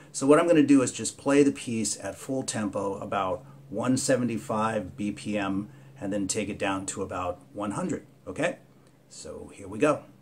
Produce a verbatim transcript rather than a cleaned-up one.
So what I'm going to do is just play the piece at full tempo, about one seventy-five B P M, and then take it down to about one hundred, okay? So here we go.